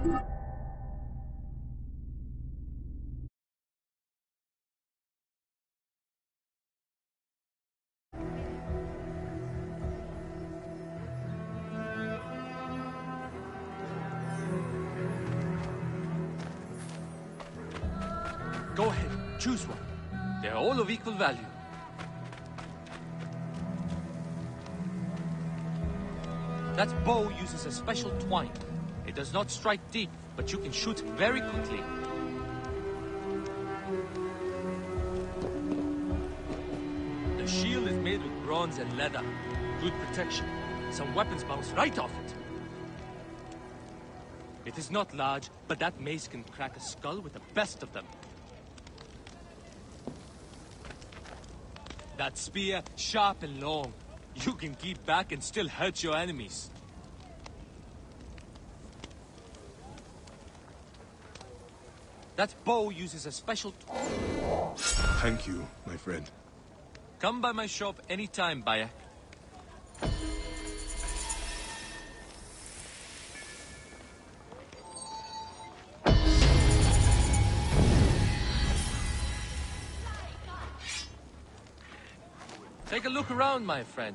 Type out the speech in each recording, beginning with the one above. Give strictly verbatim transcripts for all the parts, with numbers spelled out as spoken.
Go ahead, choose one. They're all of equal value. That bow uses a special twine. It does not strike deep, but you can shoot very quickly. The shield is made with bronze and leather. Good protection. Some weapons bounce right off it. It is not large, but that mace can crack a skull with the best of them. That spear, sharp and long. You can keep back and still hurt your enemies. That bow uses a special... Thank you, my friend. Come by my shop anytime, Bayek. Take a look around, my friend.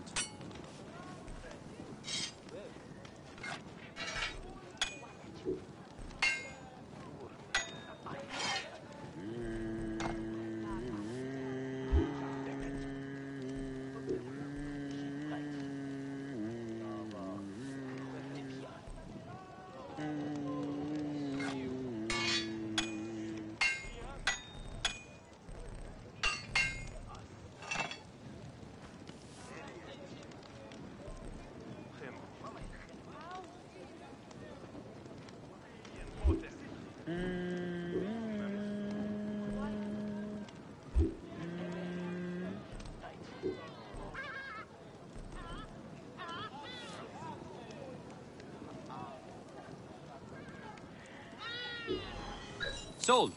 Sold.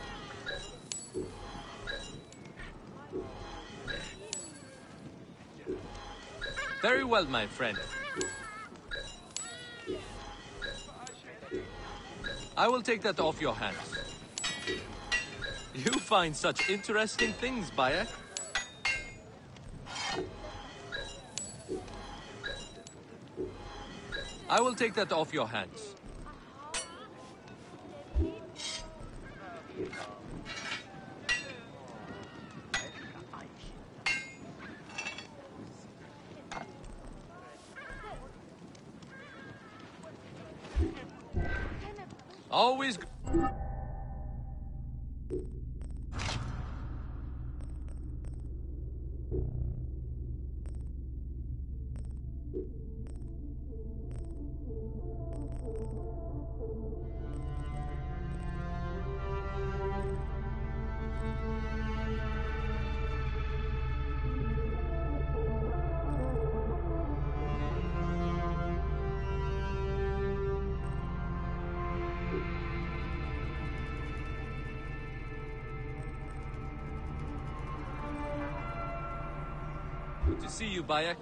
Very well, my friend. I will take that off your hands. You find such interesting things, Bayek. I will take that off your hands. Always... Good to see you, Bayek.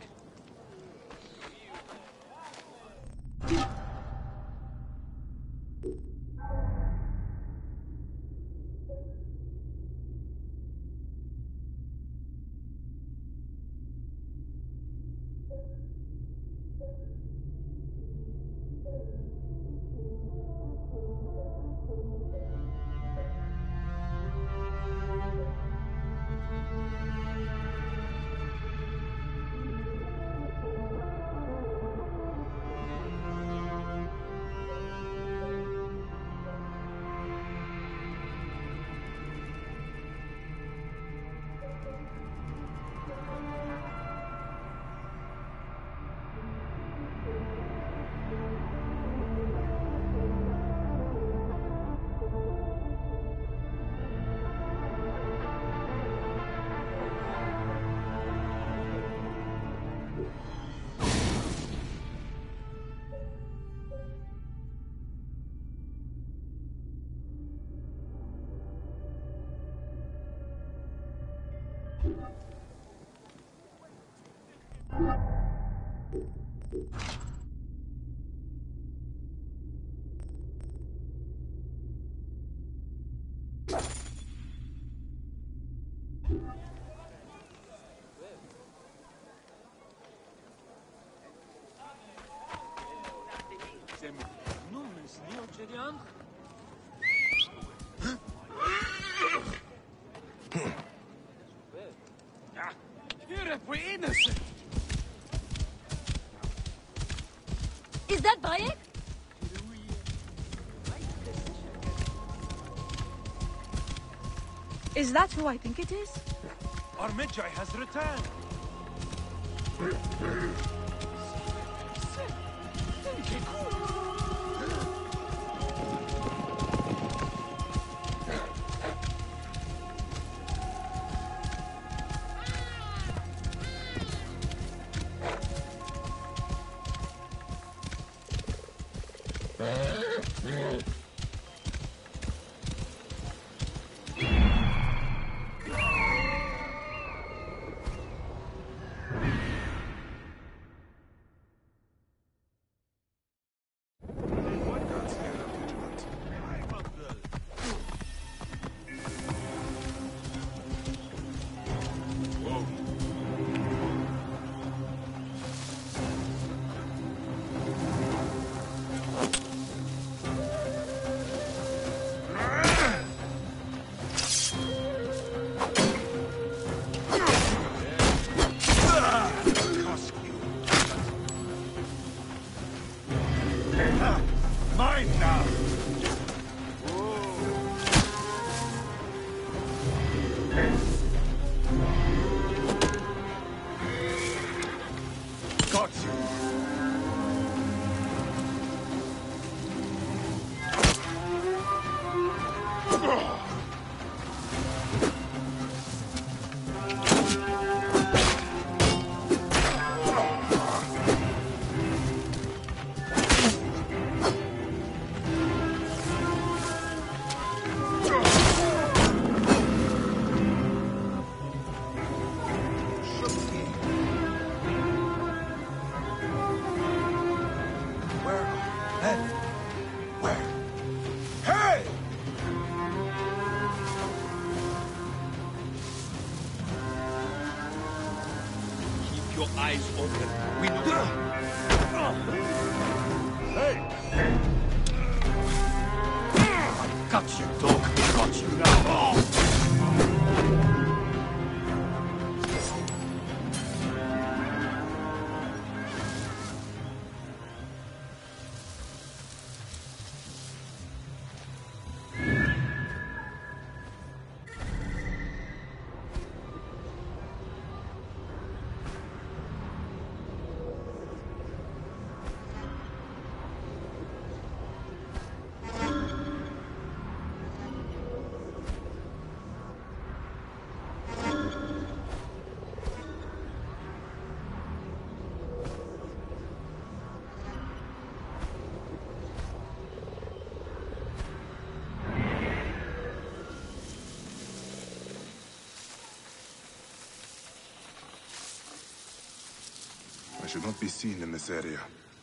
Gideon? You're innocent! Is that Bayek? Is that who I think it is? Our Medjay has returned! Eyes open. We know. Hey! Got you, dog. Got you now. I should not be seen in this area.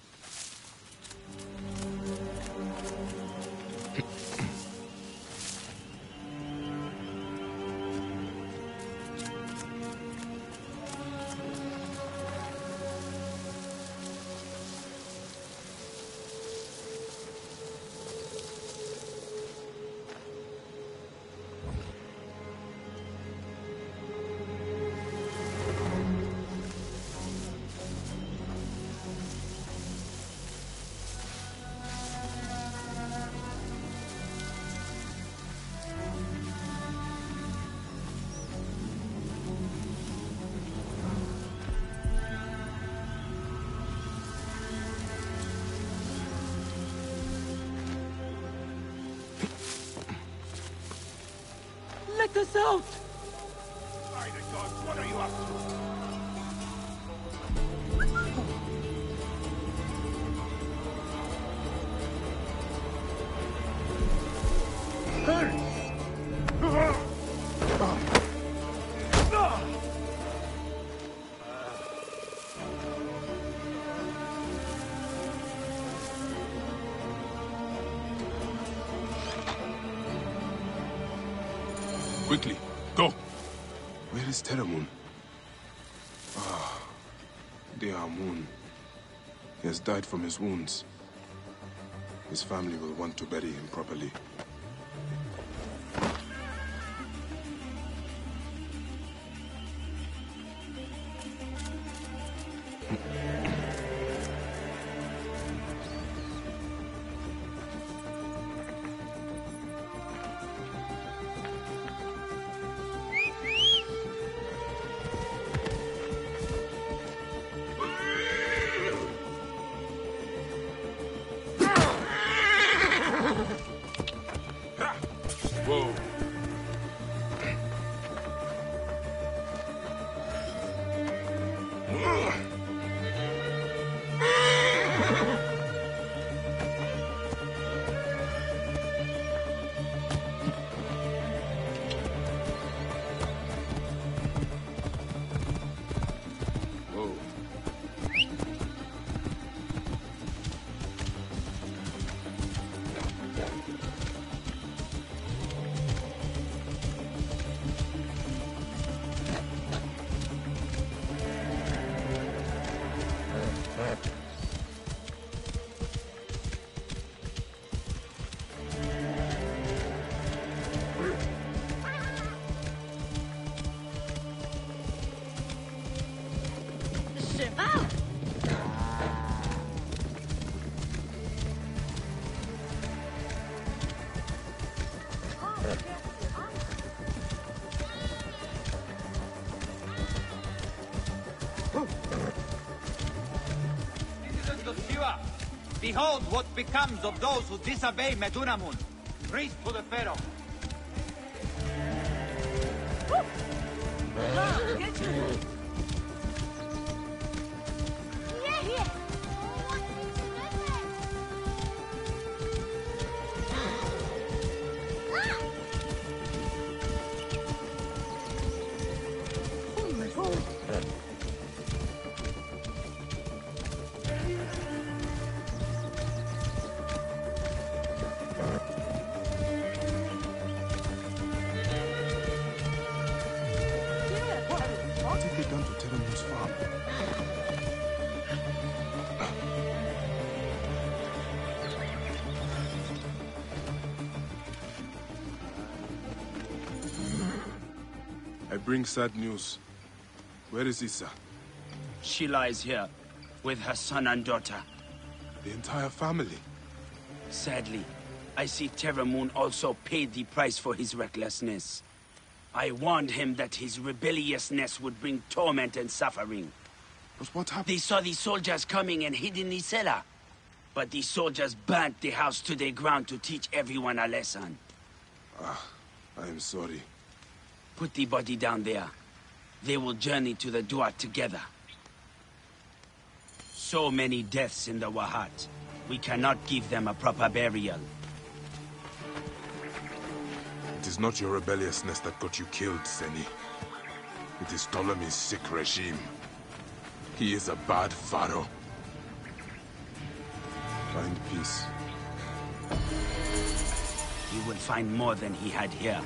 Let us out! By the gods, what are you up to? Quickly, go! Where is Teramun? Ah, Deamun. He has died from his wounds. His family will want to bury him properly. Whoa. Whoa. Shiva! Citizens of Shiva, behold what becomes of those who disobey Medunamun, priest to the Pharaoh. Take it down to Teramun's farm. I bring sad news. Where is Issa? She lies here, with her son and daughter. The entire family. Sadly, I see Teramun also paid the price for his recklessness. I warned him that his rebelliousness would bring torment and suffering. But what happened? They saw the soldiers coming and hid in the cellar. But the soldiers burnt the house to the ground to teach everyone a lesson. Ah, I am sorry. Put the body down there. They will journey to the Dua together. So many deaths in the Wahat. We cannot give them a proper burial. It is not your rebelliousness that got you killed, Seni. It is Ptolemy's sick regime. He is a bad pharaoh. Find peace. He will find more than he had here.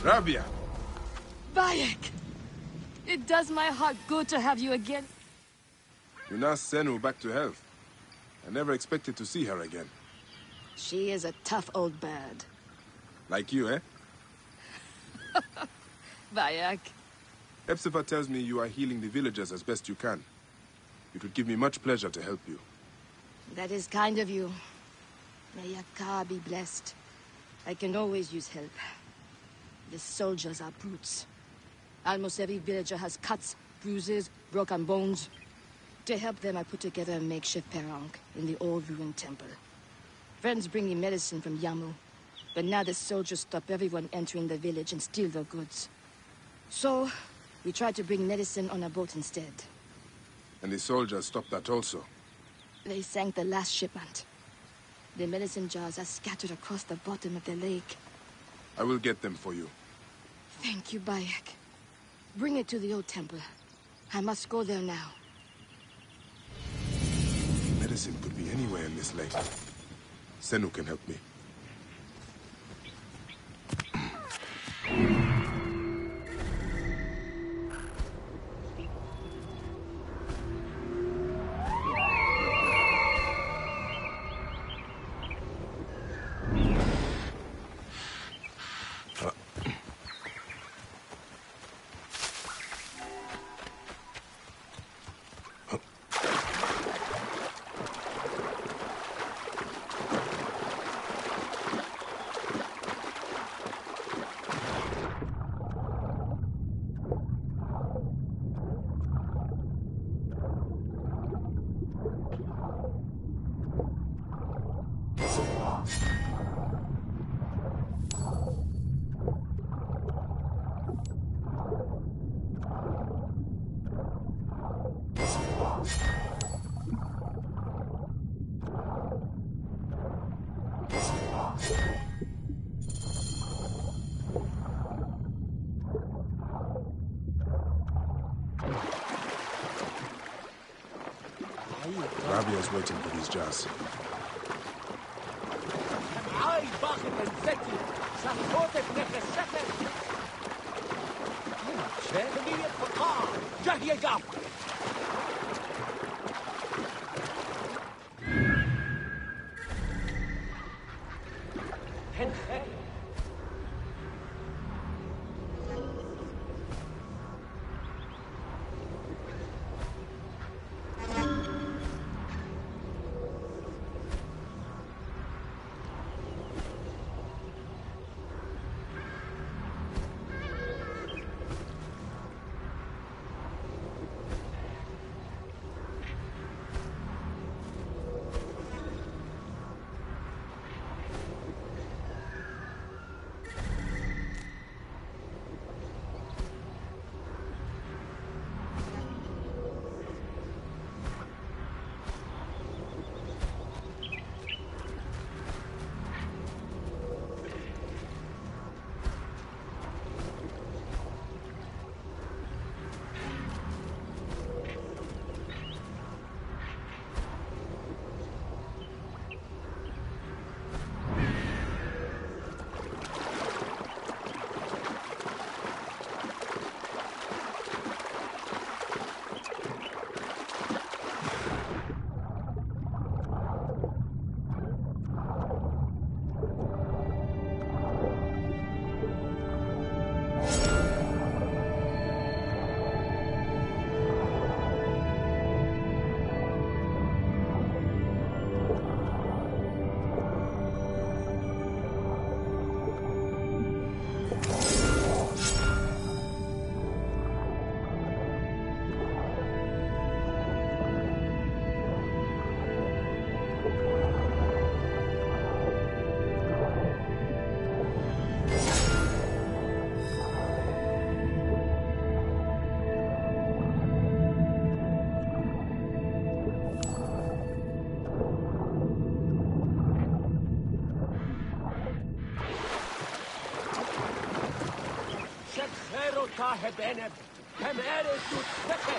Rabia! Bayek! It does my heart good to have you again. You nursed Senu back to health. I never expected to see her again. She is a tough old bird. Like you, eh? Bayek. Hepzibah tells me you are healing the villagers as best you can. It would give me much pleasure to help you. That is kind of you. May Yakar be blessed. I can always use help. The soldiers are brutes. Almost every villager has cuts, bruises, broken bones. To help them, I put together a makeshift perang in the old ruined temple. Friends bring me medicine from Yamu, but now the soldiers stop everyone entering the village and steal their goods. So, we tried to bring medicine on a boat instead. And the soldiers stopped that also. They sank the last shipment. The medicine jars are scattered across the bottom of the lake. I will get them for you. Thank you, Bayek. Bring it to the old temple. I must go there now. Medicine could be anywhere in this lake. Senu can help me. Rabia's waiting for these jars. Beneb, hem eres du Zwecke!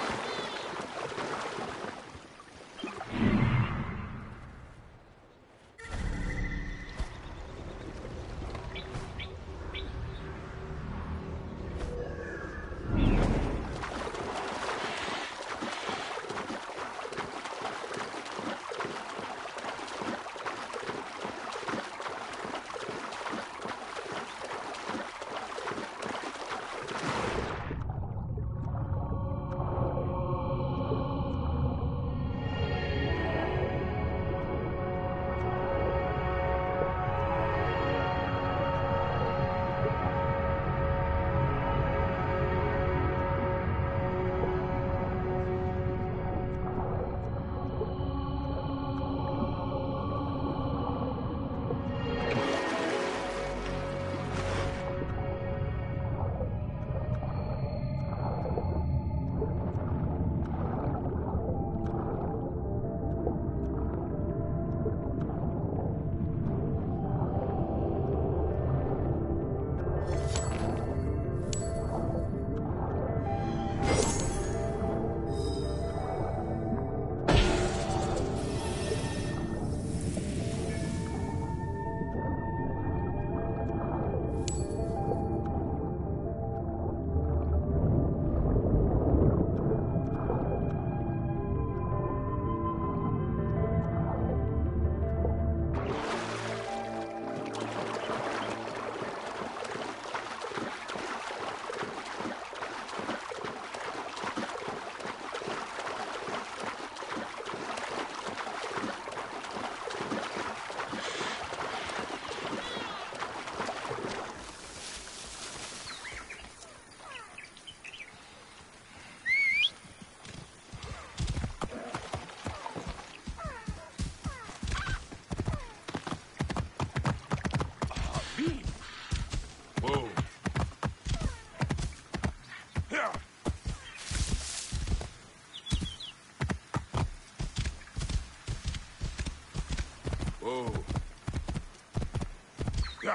Yeah.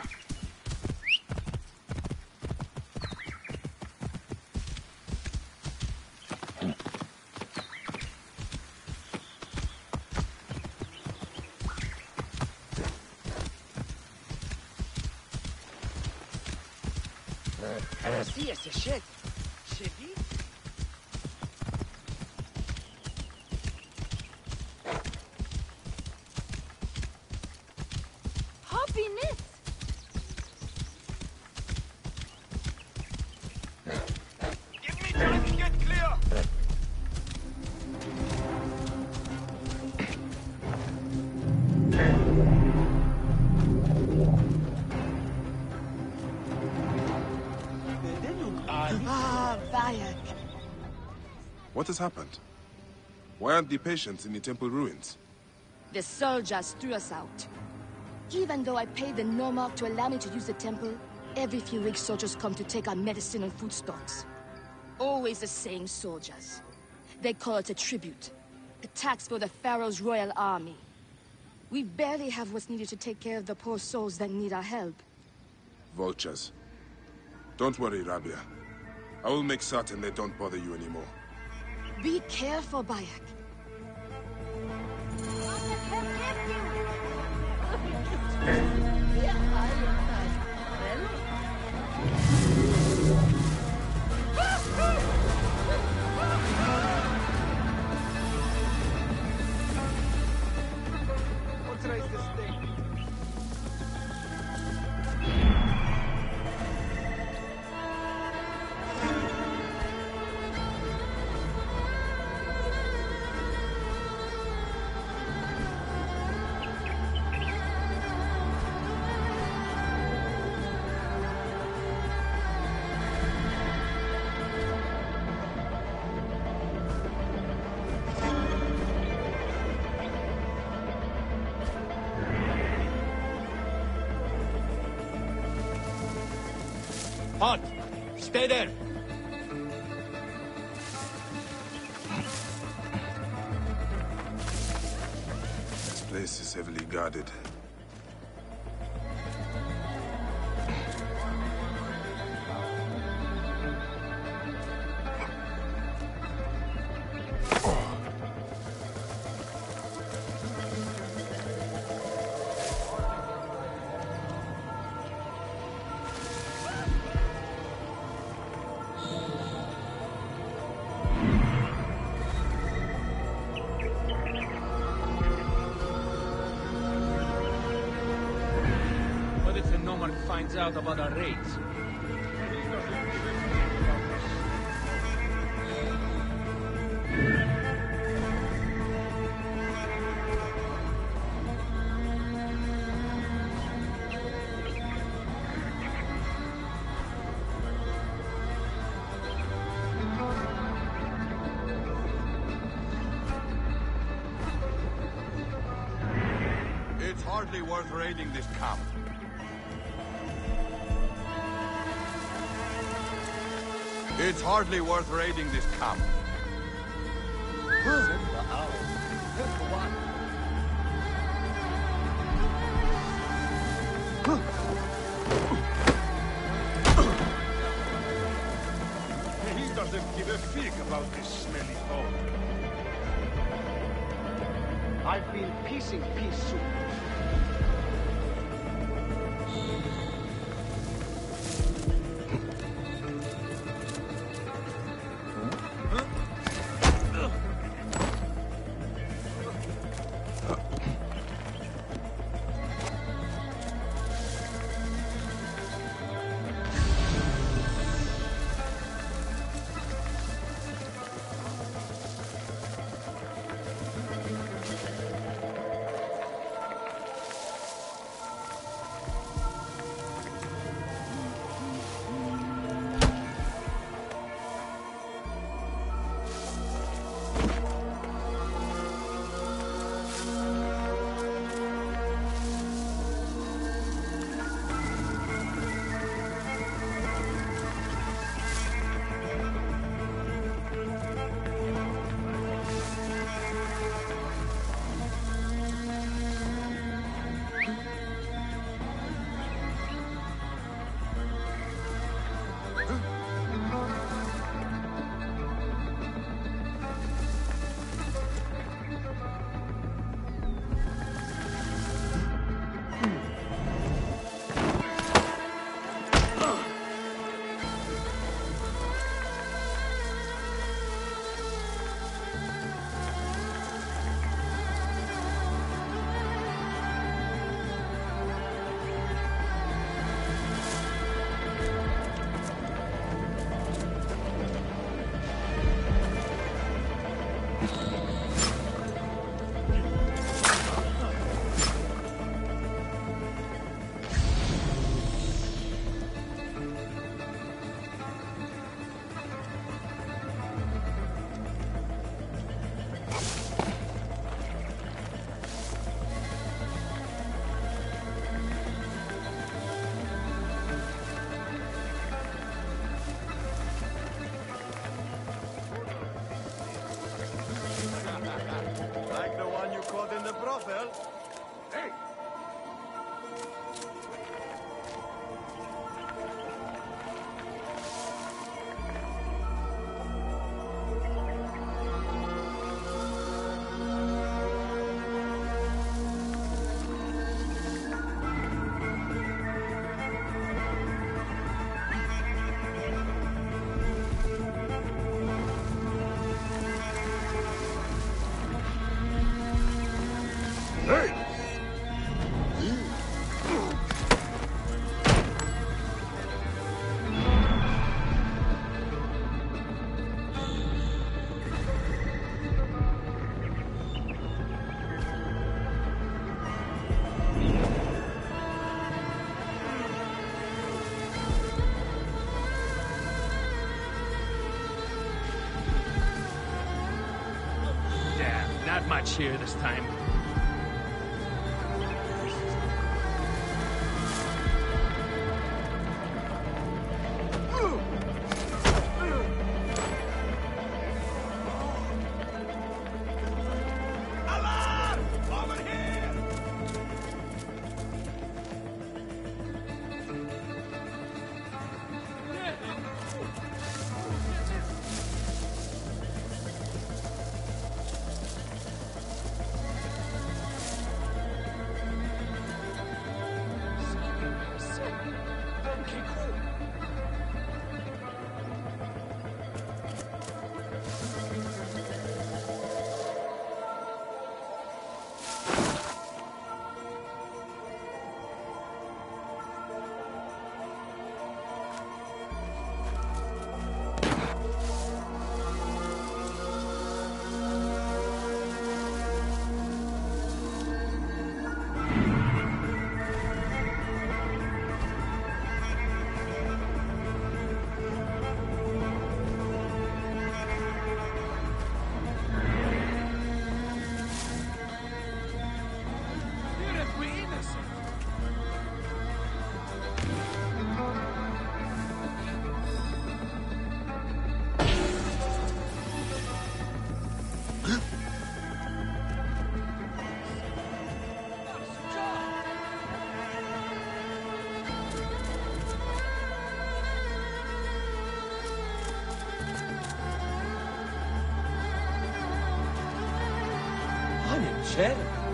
Sí, ese shit. Chevy? Happiness! Give me time to get clear! Ah, Bayek. What has happened? Why aren't the patients in the temple ruins? The soldiers threw us out. Even though I paid the Nomarch to allow me to use the temple, every few weeks soldiers come to take our medicine and food stocks. Always the same soldiers. They call it a tribute. A tax for the Pharaoh's royal army. We barely have what's needed to take care of the poor souls that need our help. Vultures. Don't worry, Rabia. I will make certain they don't bother you anymore. Be careful, Bayek. What raise this thing? Halt! Stay there! This place is heavily guarded. What if the Nomarch finds out about our raids? It's hardly worth raiding this camp. It's hardly worth raiding this camp. He doesn't give a fig about this smelly hole. I've been piecing peace soup. much here this time. Shit.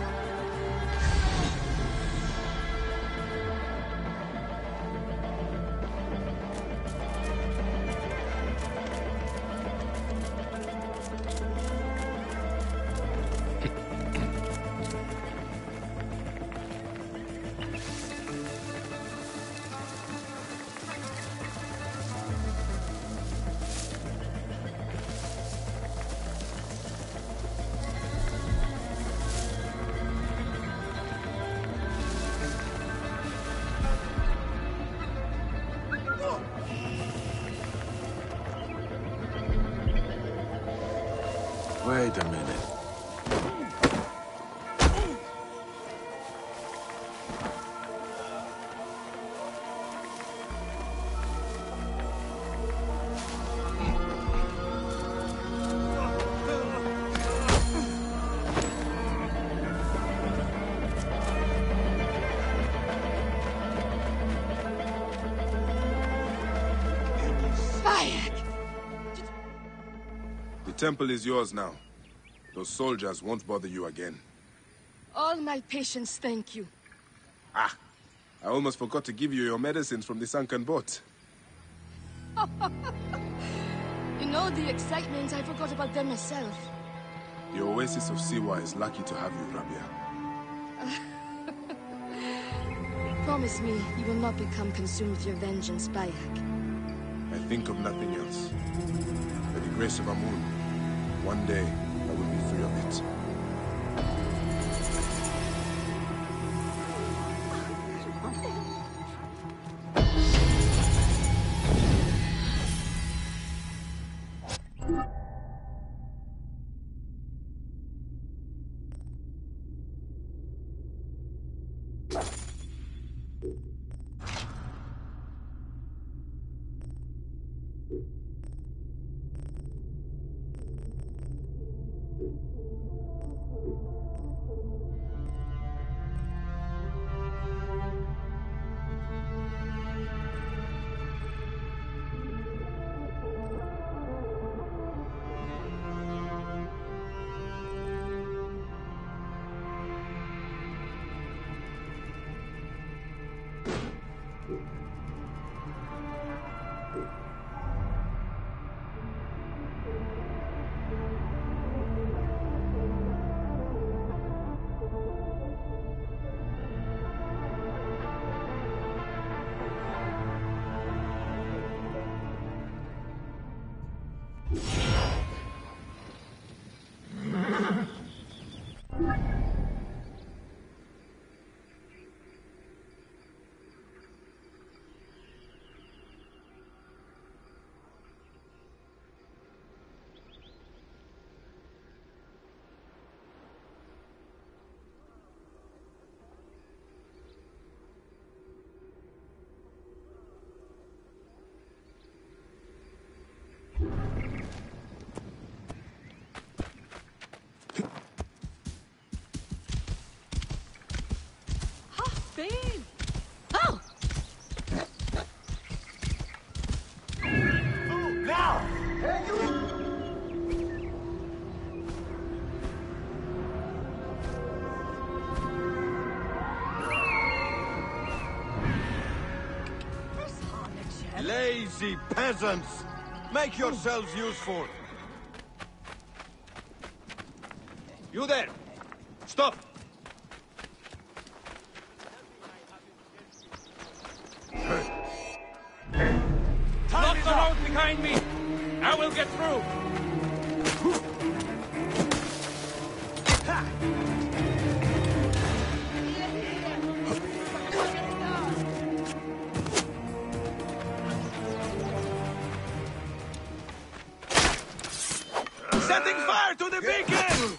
Wait a minute. The temple is yours now. Those soldiers won't bother you again. All my patience, thank you. Ah! I almost forgot to give you your medicines from the sunken boat. You know, the excitement, I forgot about them myself. The Oasis of Siwa is lucky to have you, Rabia. Promise me you will not become consumed with your vengeance, Bayek. I think of nothing else. By the grace of Amun, one day I will be free of it. Lazy peasants! Make yourselves useful! You there! Stop! Lock the road behind me! I will get through! Setting fire to the beacon!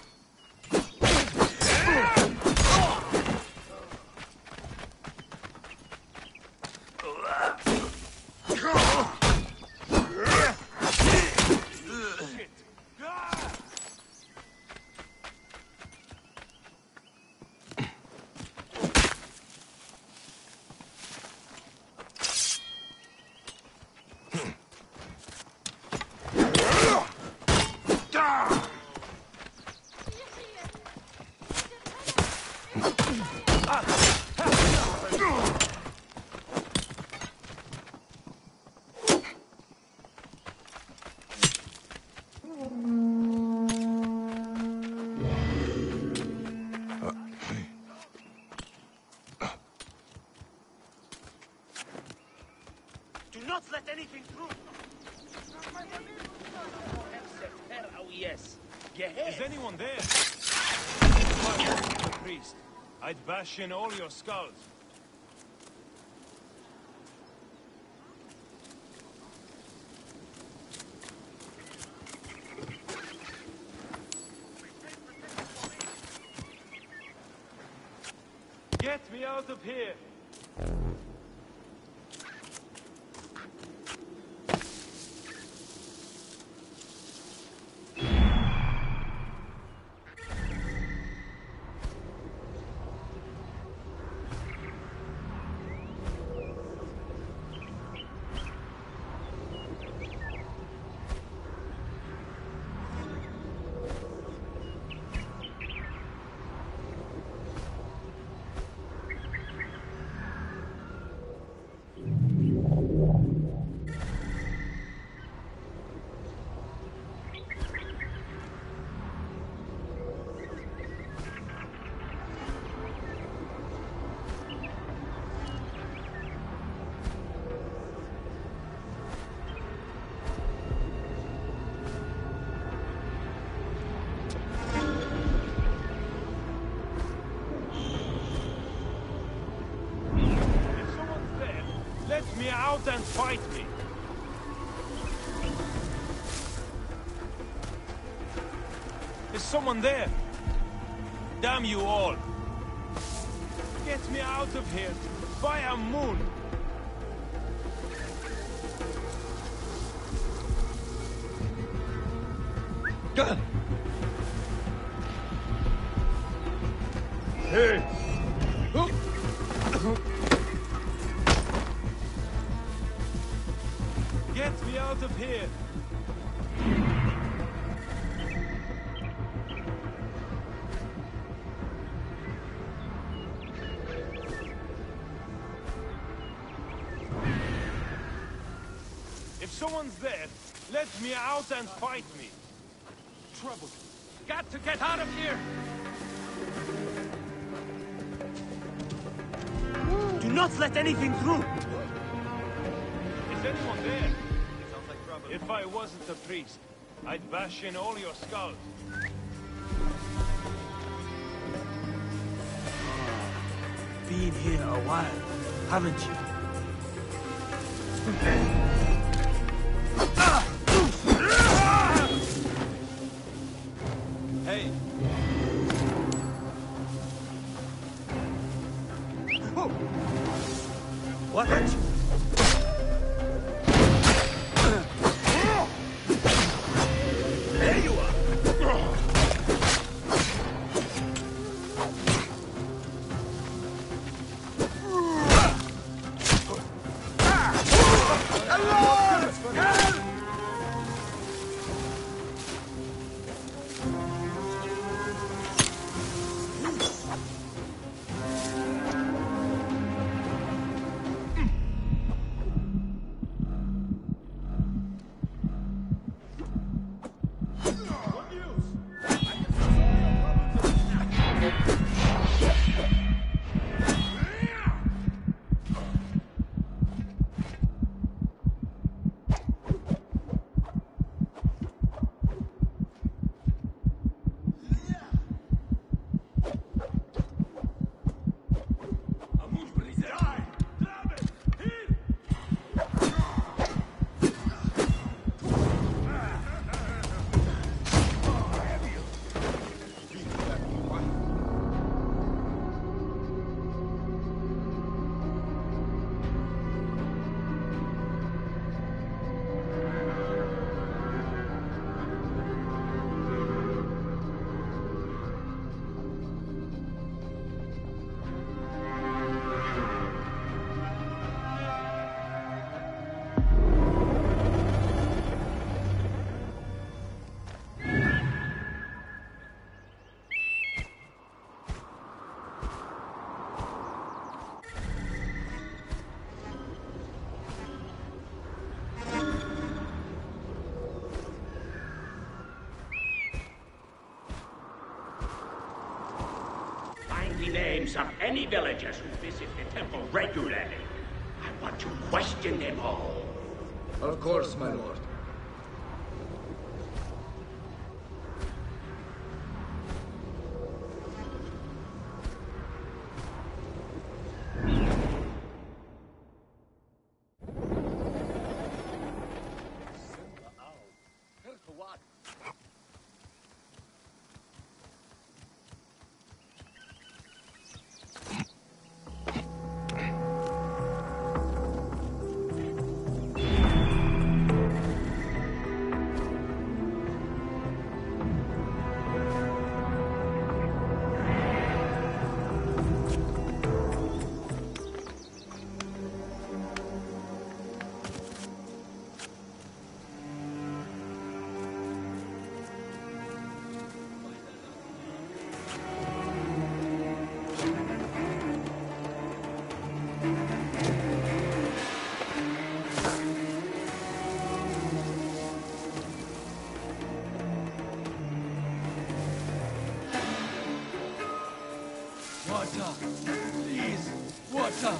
Do not let anything through. Oh, yes. Is anyone there? If I wasn't the priest, I'd bash in all your skulls. Get me out of here! Let me out and fight me! Is someone there? Damn you all! Get me out of here! By a moon! Gun! Hey! Get me out of here! If someone's there, let me out and fight me. Trouble. Got to get out of here! Do not let anything through! Is anyone there? Sounds like trouble. If I wasn't a priest, I'd bash in all your skulls. Been here a while, haven't you? Hey! What? There you are! names of any villagers who visit the temple regularly. I want to question them all. Of course, my lord. Water! Please! Water!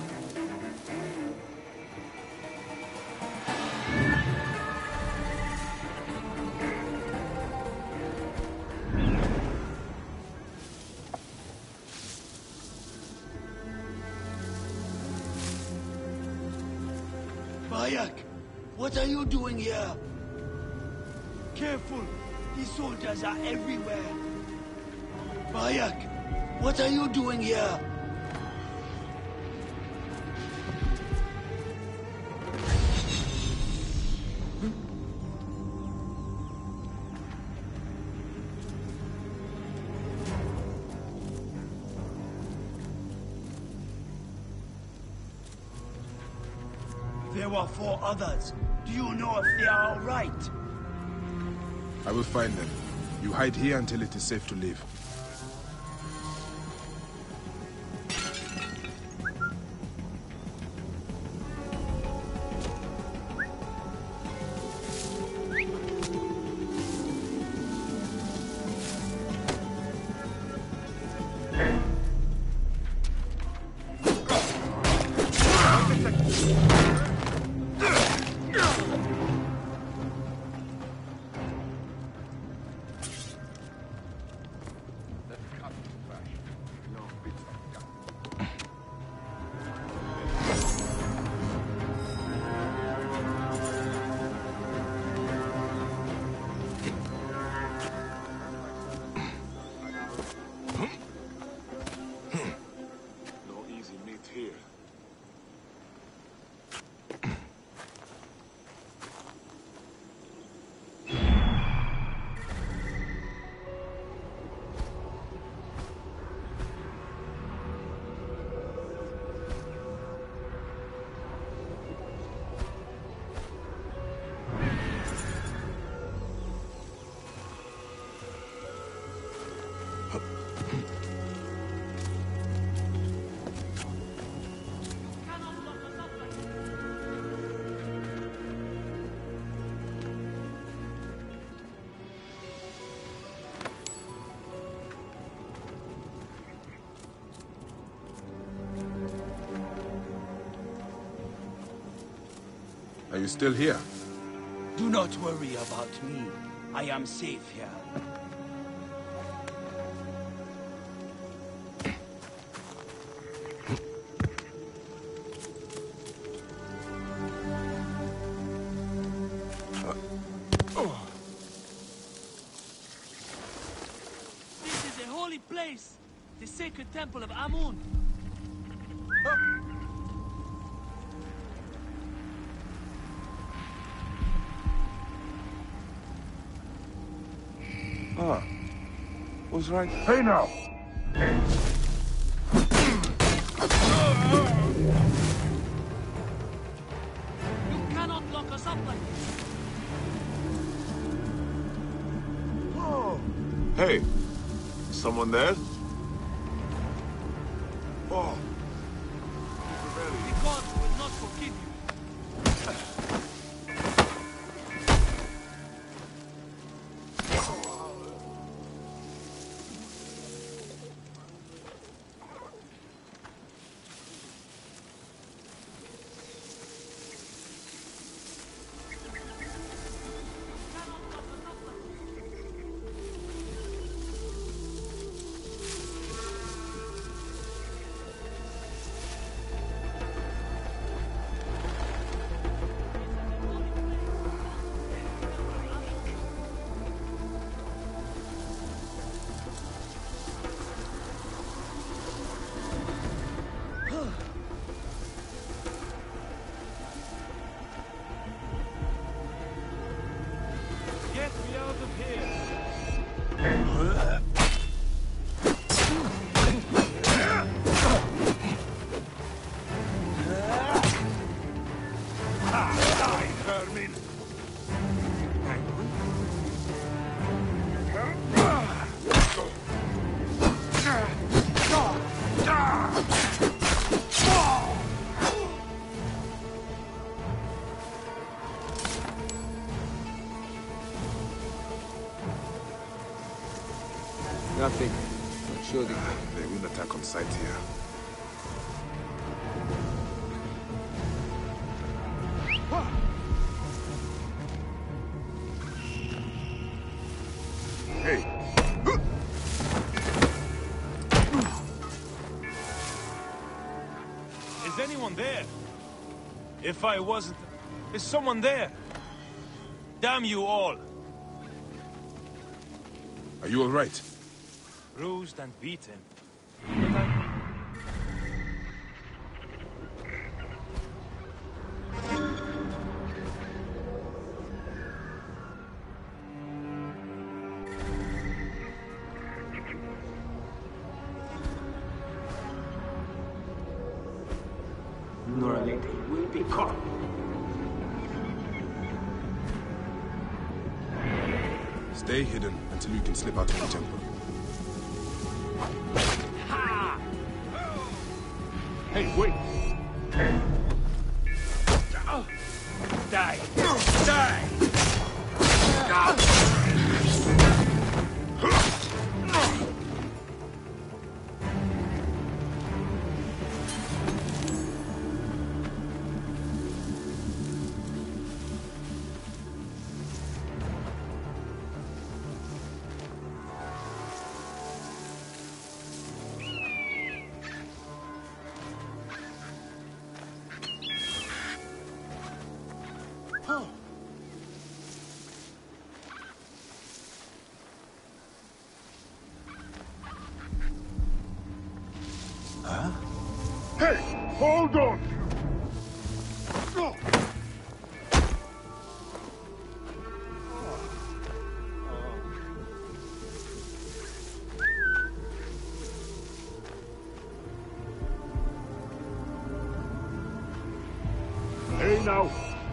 Bayek, what are you doing here? Careful! These soldiers are everywhere! Bayek, what are you doing here? There were four others. Do you know if they are all right? I will find them. You hide here until it is safe to leave. Are you still here? Do not worry about me. I am safe here. This is a holy place! The sacred temple of Amun! Ah, was right. Hey now! You cannot lock us up like this! Oh. Hey, someone there? Oh. The gods will not forgive you. nothing. But surely... They will attack on sight here. Hey! Is anyone there? If I wasn't... Is someone there? Damn you all! Are you all right? Bruised and beaten. But I... Your lady will be caught. Stay hidden until you can slip out of the temple. Hey, wait! Die! Die! Hey, hold on! Hey now!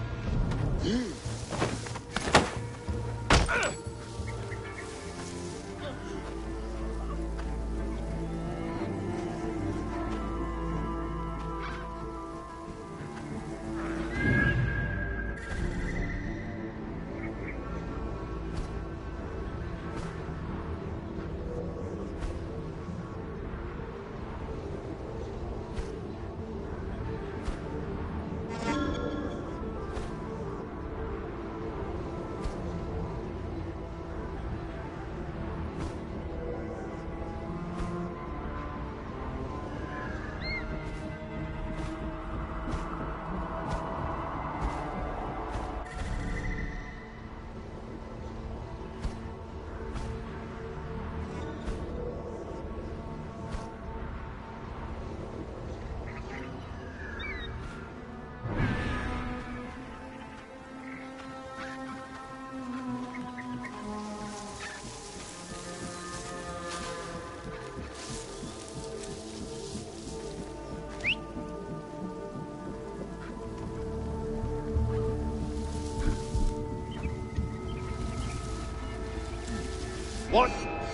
What?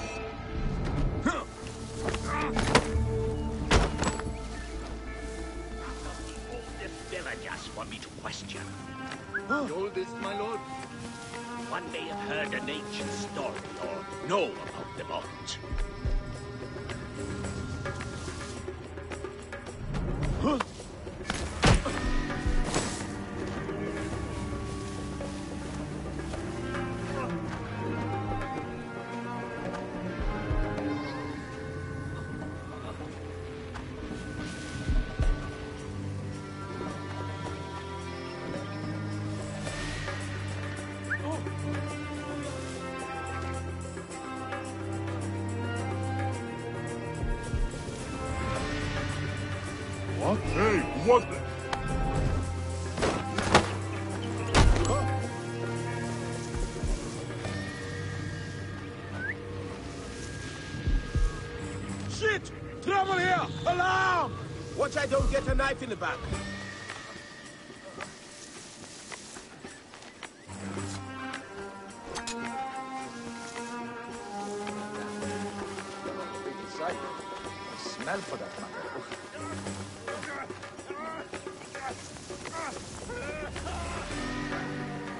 Oldest villagers want me to question. The oldest, my lord? One may have heard an ancient story or know about the vault. Huh? What? Hey, what the... Shit! Trouble here! Alarm! Watch I don't get a knife in the back. Smell for that matter.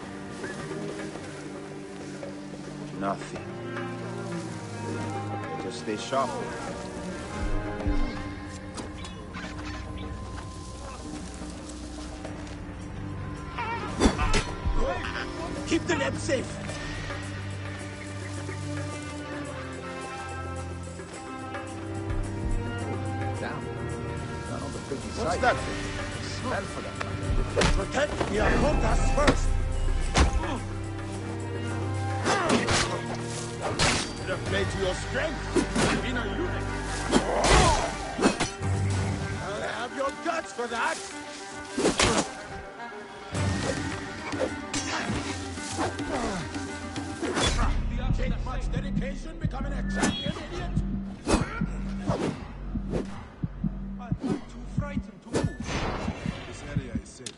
Nothing. Let us stay sharp. Keep the lab safe. Damn. None of the pretty What's sight. that? Smell for that matter. Protect the Arcontas first. Should have played to your strength. In a unit. I'll have your guts for that. Take much dedication becoming a champion, idiot. I'm too frightened to move. This area is safe.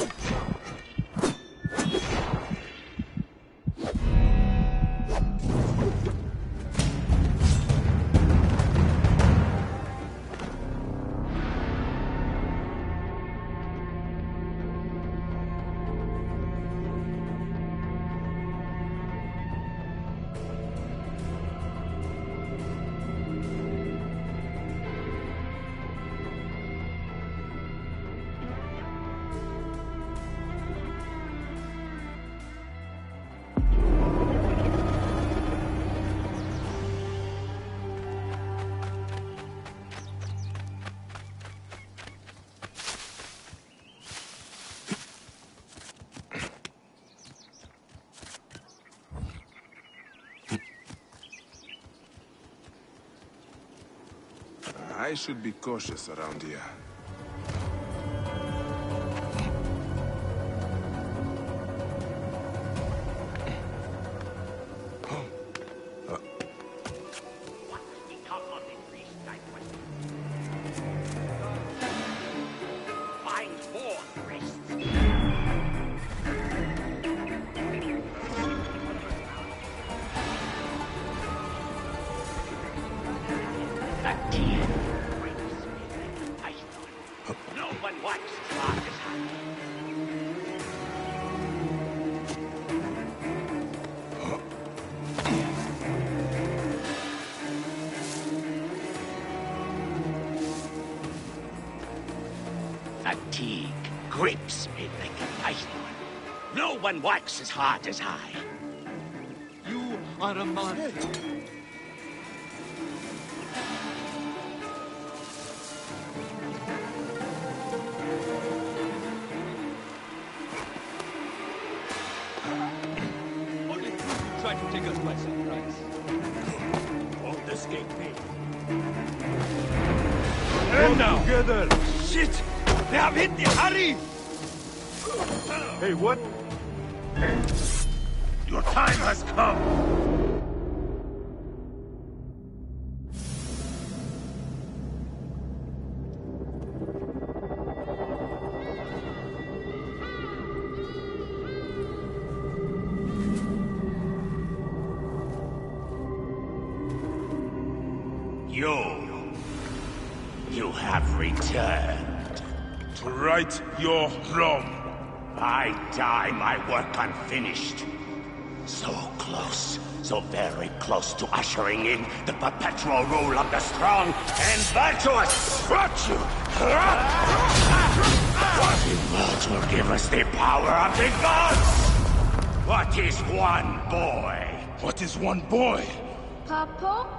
I should be cautious around here. Fatigue grips me like a python. No one works as hard as I. You are a man. Only two who try to take us by surprise. Won't escape me. And now! Together! Shit! They have hit the Harry! Hey, what? Your time has come! You... You have returned. To right your wrong. I die my work unfinished. So close, so very close to ushering in the perpetual rule of the strong and virtuous! Virtue! What words will give us the power of the gods? What is one boy? What is one boy? Papa?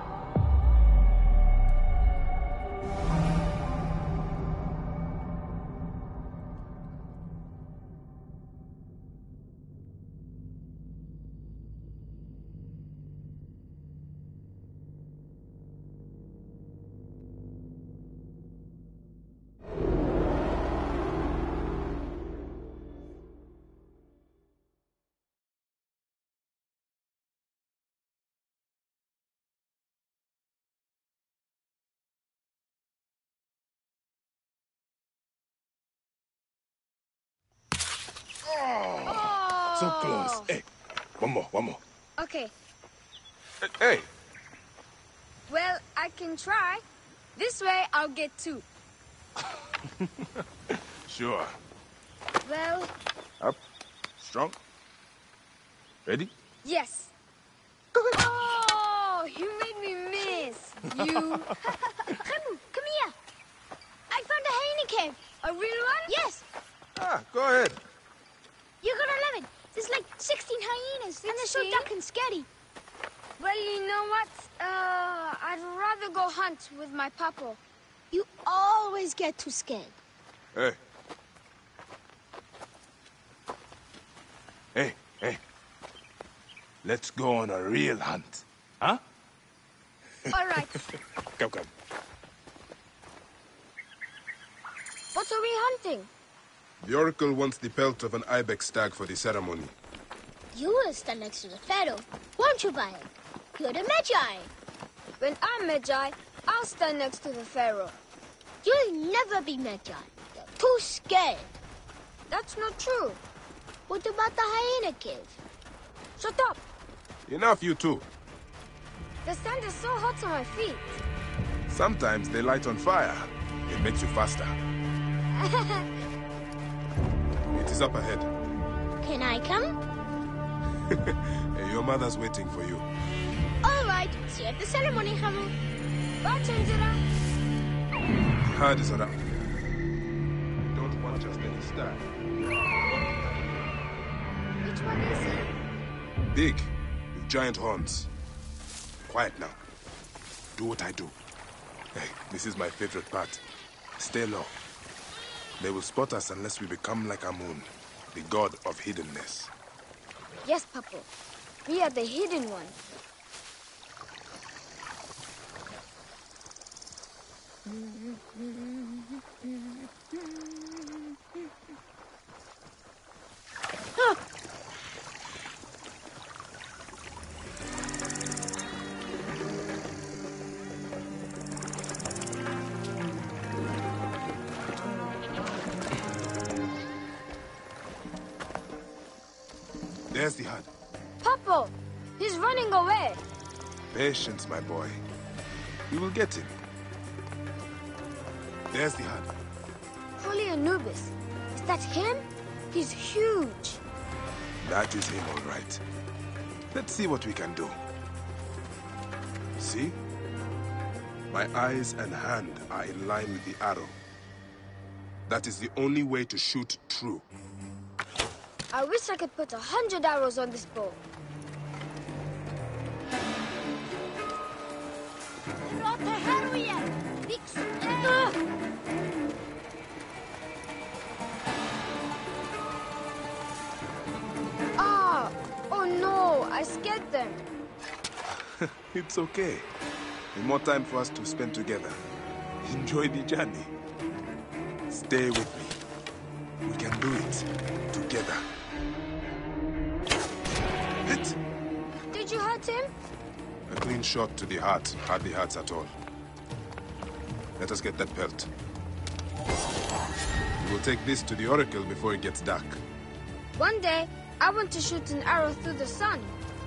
So close. Hey, one more, one more. Okay. Hey. Well, I can try. This way, I'll get two. Sure. Well... Up. Strong. Ready? Yes. Oh, you made me miss. You... Khemu, come here. I found a hyena cave. A real one? Yes. Ah, go ahead. You're gonna love it. There's like sixteen hyenas, and they're so dark and scary. Well, you know what? Uh, I'd rather go hunt with my papa. You always get too scared. Hey. Hey, hey. Let's go on a real hunt. Huh? All right. Come, come. What are we hunting? The Oracle wants the pelt of an ibex stag for the ceremony. You will stand next to the pharaoh, won't you, Bayek? You're the Magi. When I'm Magi, I'll stand next to the pharaoh. You'll never be Magi. You're too scared. That's not true. What about the hyena cave? Shut up. Enough, you two. The sand is so hot on my feet. Sometimes they light on fire. It makes you faster. It is up ahead. Can I come? Hey, your mother's waiting for you. All right. See you at the ceremony, Hamu. Bye, Chandra. The herd is around. We don't want just any stag. Which one is he? Big, with giant horns. Quiet now. Do what I do. Hey, this is my favorite part. Stay low. They will spot us unless we become like Amun, the god of hiddenness. Yes, Papa. We are the hidden one. There's the hut. Papa, he's running away. Patience, my boy. We will get him. There's the hut. Holy Anubis. Is that him? He's huge. That is him, all right. Let's see what we can do. See? My eyes and hand are in line with the arrow. That is the only way to shoot true. I wish I could put a hundred arrows on this bow. Ah! Oh no! I scared them. It's okay. And more time for us to spend together. Enjoy the journey. Stay with me. We can do it together. Hit! Did you hurt him? A clean shot to the heart hardly hurts at all. Let us get that pelt. We will take this to the Oracle before it gets dark. One day, I want to shoot an arrow through the sun.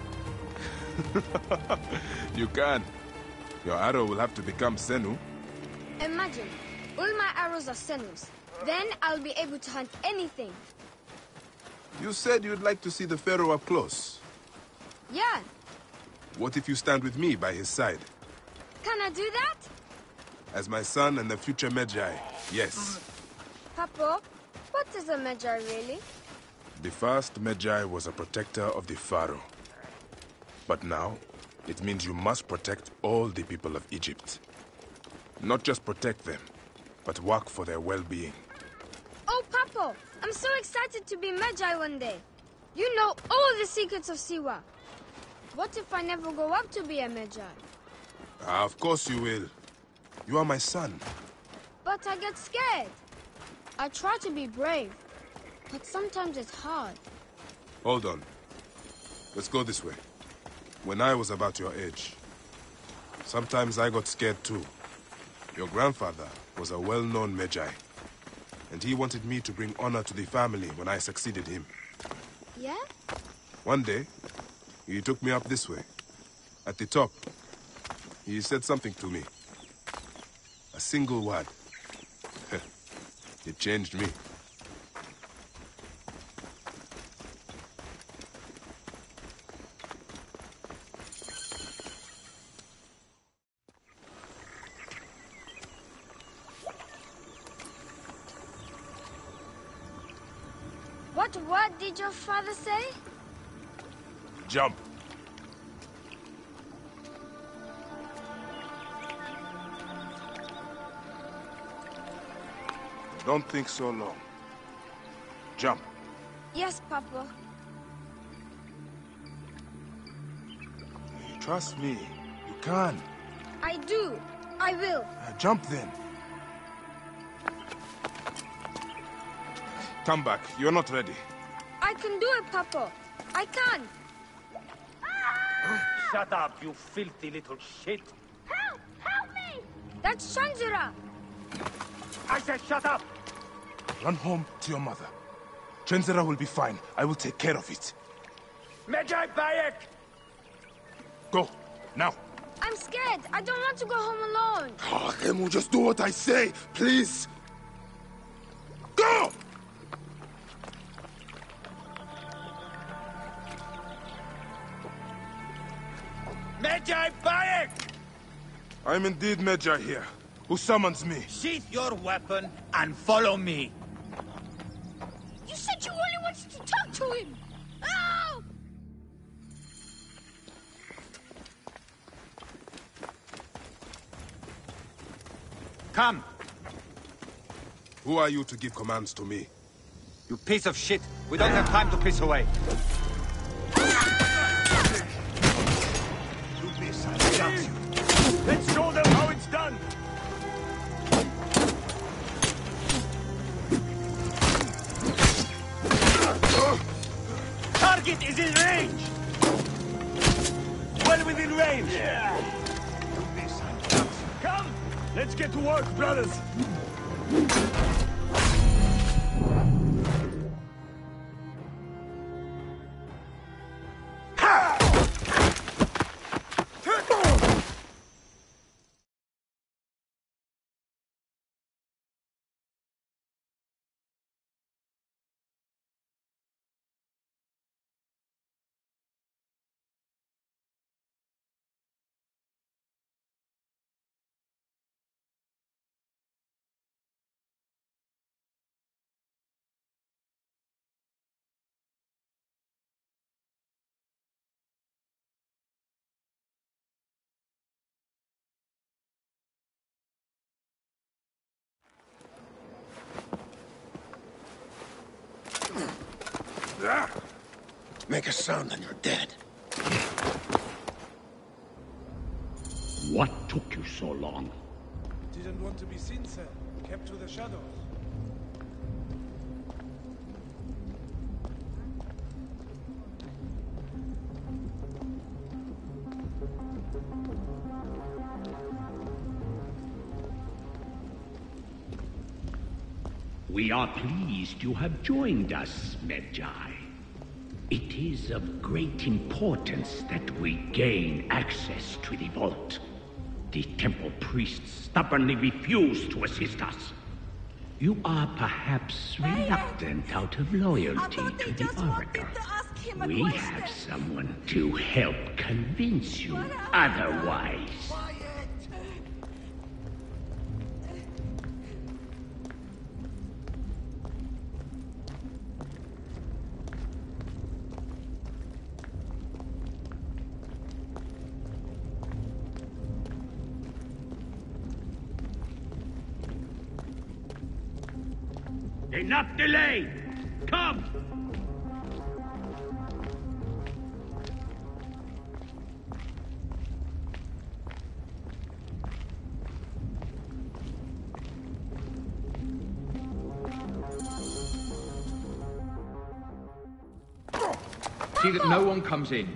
You can. Your arrow will have to become Senu. Imagine, all my arrows are Senus. Then I'll be able to hunt anything. You said you'd like to see the Pharaoh up close. Yeah. What if you stand with me by his side? Can I do that? As my son and the future Magi, yes. Papa, what is a Magi really? The first Magi was a protector of the Pharaoh. But now, it means you must protect all the people of Egypt. Not just protect them, but work for their well-being. Oh, Papa, I'm so excited to be Magi one day. You know all the secrets of Siwa. What if I never go up to be a Magi? Ah, of course you will. You are my son. But I get scared. I try to be brave, but sometimes it's hard. Hold on. Let's go this way. When I was about your age, sometimes I got scared too. Your grandfather was a well-known Magi, and he wanted me to bring honor to the family when I succeeded him. Yeah? One day, he took me up this way. At the top, he said something to me. A single word. It changed me. What word did your father say? Jump. Don't think so long. Jump. Yes, Papa. Trust me. You can. I do. I will. Uh, jump then. Come back. You're not ready. I can do it, Papa. I can. Shut up, you filthy little shit. Help! Help me! That's Shanjira. I said shut up! Run home to your mother. Trenzera will be fine. I will take care of it. Medjay Bayek! Go, now. I'm scared. I don't want to go home alone. Ah, Remu, just do what I say, please. Go! Medjay Bayek! I'm indeed Medjay here. Who summons me? Sheath your weapon and follow me. You said you only wanted to talk to him. Oh! Come. Who are you to give commands to me? You piece of shit. We don't have time to piss away. Let's show them how it's done. Target is in range. Well within range. Come, let's get to work, brothers. Make a sound and you're dead. What took you so long? Didn't want to be seen, sir. Kept to the shadows. We are pleased you have joined us, Medjay. It is of great importance that we gain access to the vault. The temple priests stubbornly refuse to assist us. You are perhaps reluctant out of loyalty to the Oracle. We have someone to help convince you otherwise. Enough delay! Come! See that no one comes in.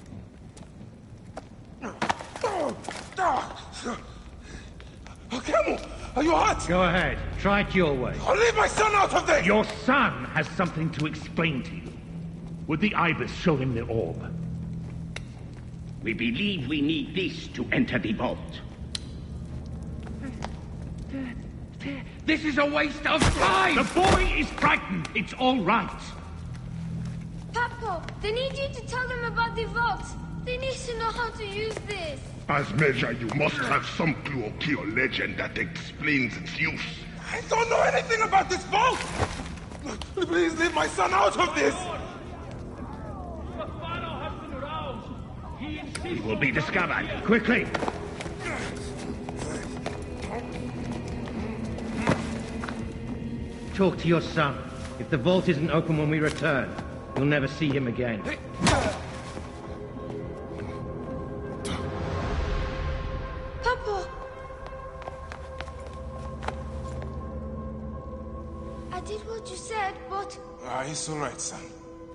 Camel, are you hurt? Go ahead. Try it your way. I'll leave my son out of this! Your son has something to explain to you. Would the Ibis show him the orb? We believe we need this to enter the vault. This is a waste of time! The boy is frightened. It's all right. Papa, they need you to tell them about the vault. They need to know how to use this. As Medjay, you must have some clue or key or legend that explains its use. I don't know anything about this vault! Please leave my son out of this! He will be discovered. Quickly! Talk to your son. If the vault isn't open when we return, you'll never see him again. Papa! I did what you said, but... Ah, it's all right, son.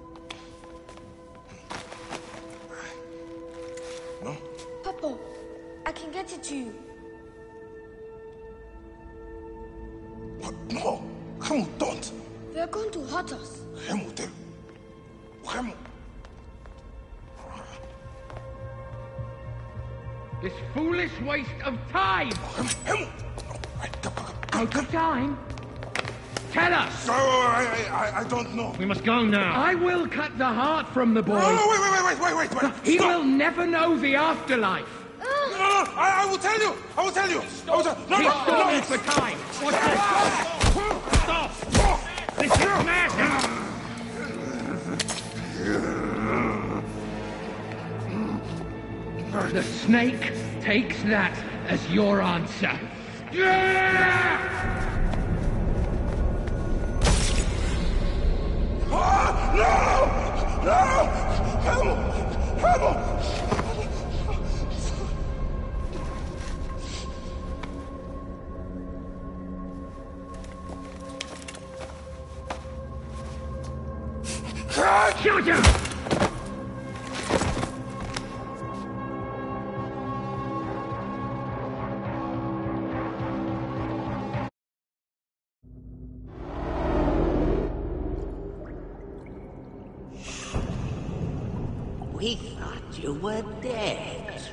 No? Papa, I can get it to you. No! Remo, don't! They're going to hurt us. Remo, tell... Remo! This foolish waste of time! Remo! Take your time. Tell us! No, I, I, I don't know. We must go now. I will cut the heart from the boy. No, no, wait, wait, wait, wait, wait, wait, wait. He Stop. will never know the afterlife. No, no, no, I, I will tell you. I will tell you. I will tell No, He's no, stalling no. for time. What's this? Stop! This is madness! The snake takes that as your answer. Ah, no! No! Remo! Remo! Shoot him! We thought you were dead.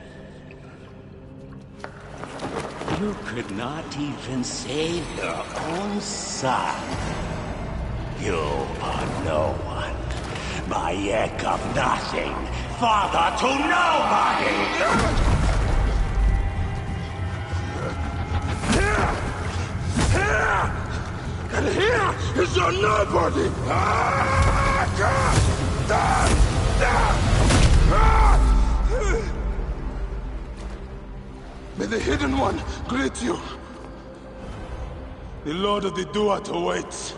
You could not even save your own son. You are no one. Bayek of nothing. Father to nobody! And here is your nobody! May the Hidden One greet you. The Lord of the Duat awaits.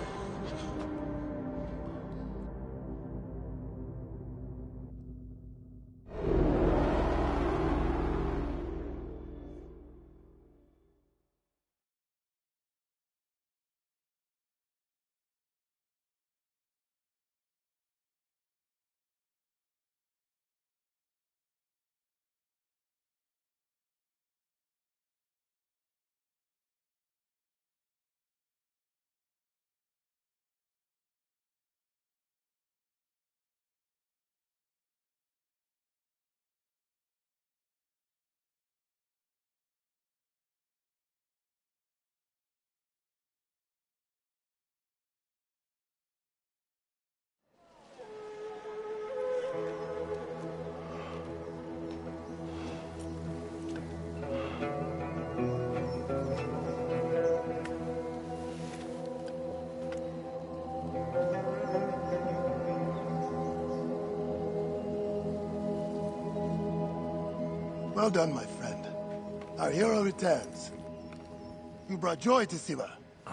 Well done, my friend. Our hero returns. You brought joy to Siwa.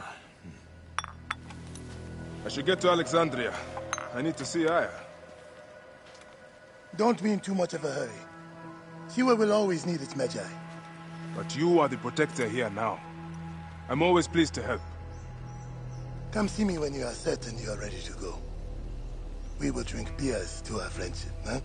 I should get to Alexandria. I need to see Aya. Don't be in too much of a hurry. Siwa will always need its Magi. But you are the protector here now. I'm always pleased to help. Come see me when you are certain you are ready to go. We will drink beers to our friendship, huh?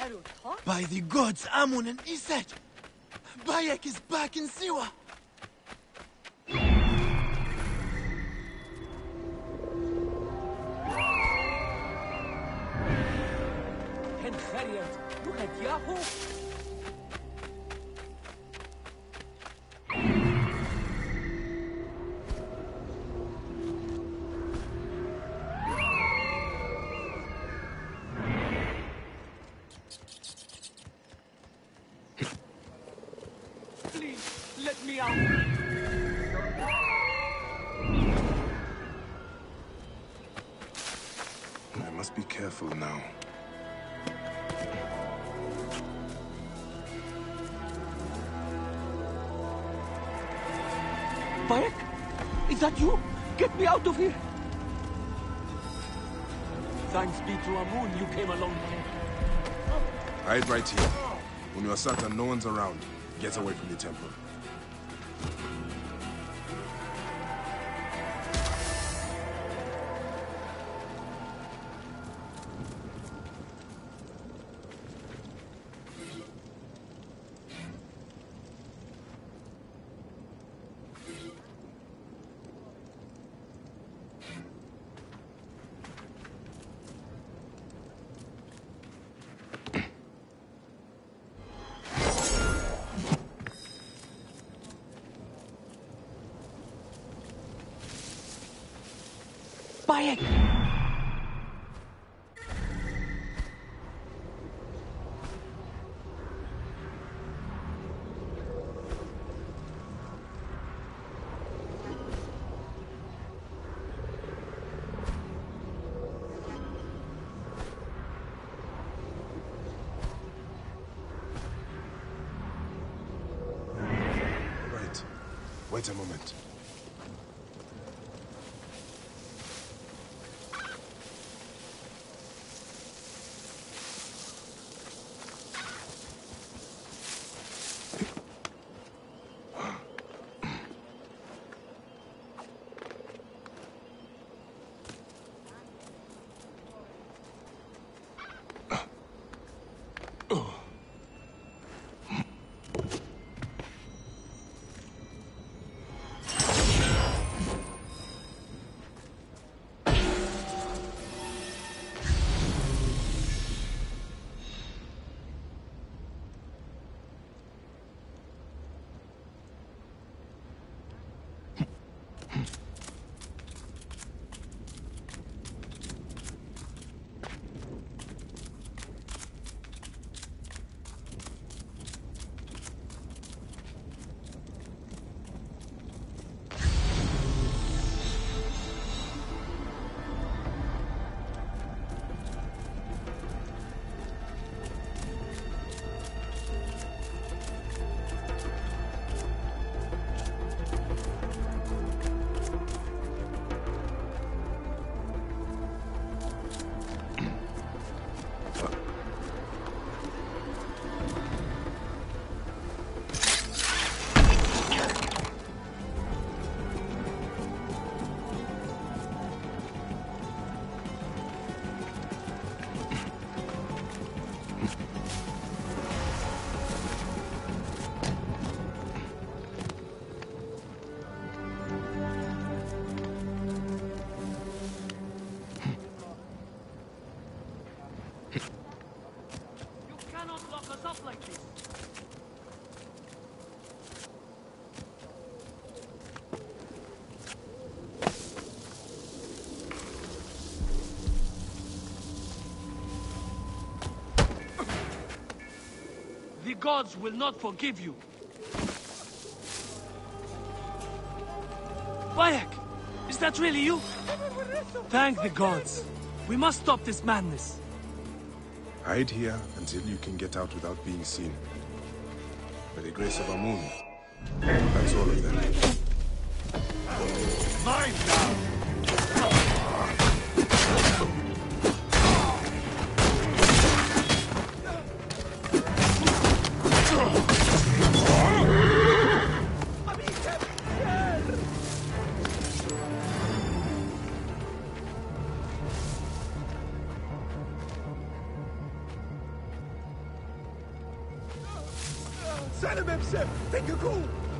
Pharaoh talk? By the gods, Amun and Iset! Bayek is back in Siwa! Ken Feriant, look at Yahoo! Let me out! I must be careful now. Bayek? Is that you? Get me out of here! Thanks be to Amun you came along. Hide right here. When you are certain no one's around, get away from the temple. Bayek! Right. Wait a moment. The gods will not forgive you. Bayek! Is that really you? Thank the gods. We must stop this madness. Hide here until you can get out without being seen. By the grace of Amun, that's all of them. Mine now! Pinkaku!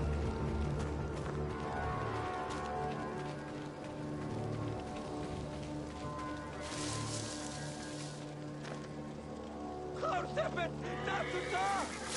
Horsepen! Natsuta!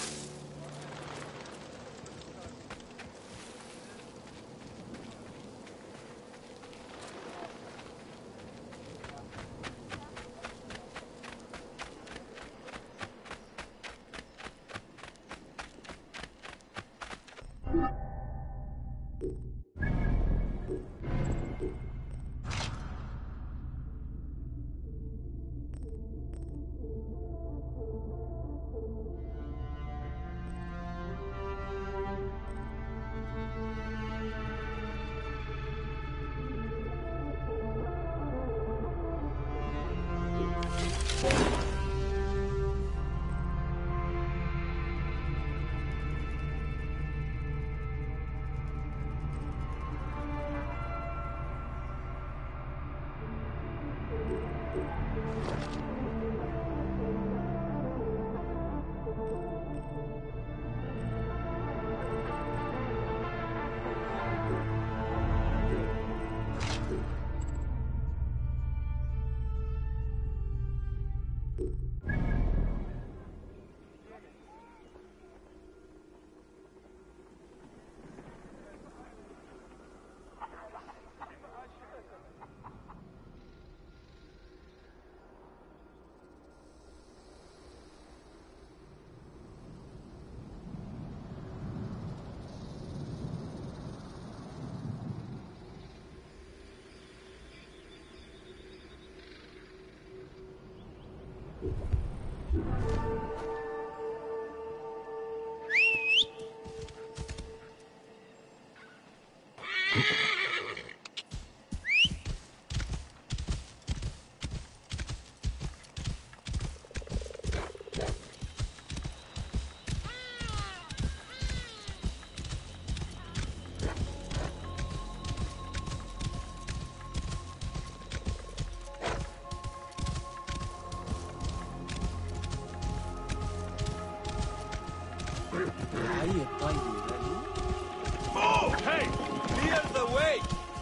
Move! Hey! Clear the way!